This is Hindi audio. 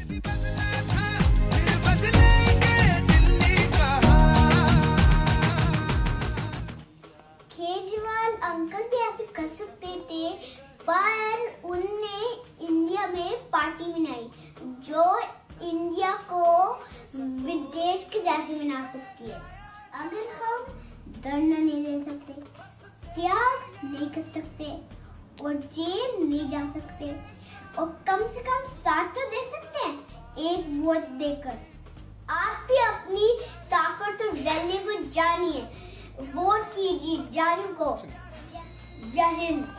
केजरीवाल अंकल भी ऐसे कर सकते थे, पर उनने इंडिया में पार्टी बनाई जो इंडिया को विदेश के जैसे बना सकती है। अगर हम धरना नहीं दे सकते, त्याग नहीं कर सकते और जेल नहीं जा सकते, और कम से कम साथ तो दे सकते हैं एक वोट देकर। आप भी अपनी ताकत और वैल्यू को जानिए, वोट कीजिए जानू को। जय हिंद।